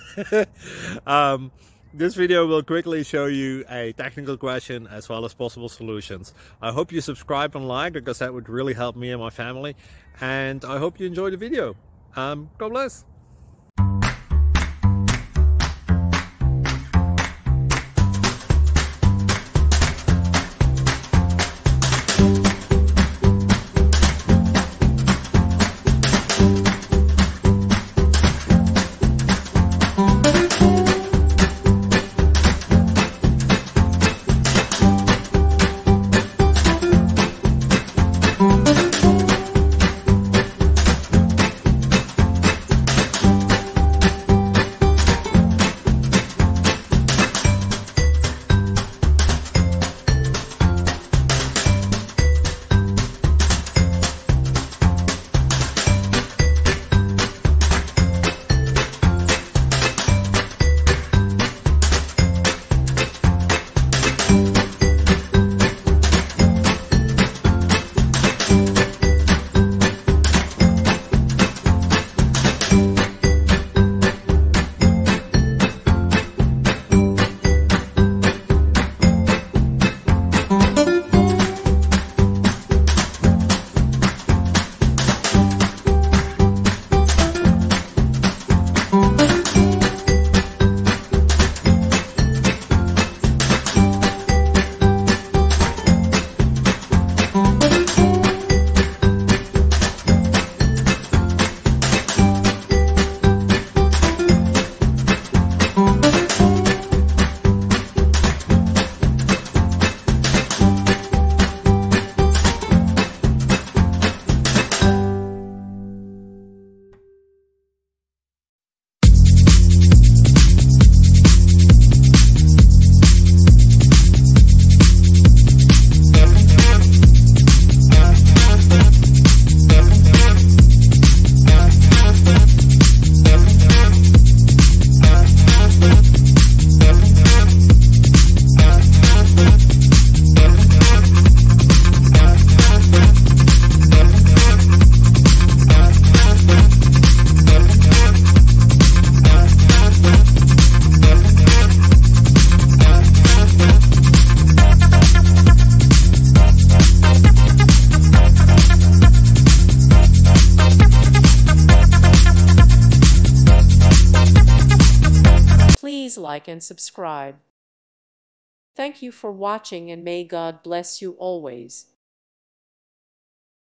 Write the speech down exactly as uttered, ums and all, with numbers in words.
um, this video will quickly show you a technical question as well as possible solutions. I hope you subscribe and like, because that would really help me and my family. And I hope you enjoy the video. Um, God bless. Please like and subscribe. Thank you for watching, and may God bless you always.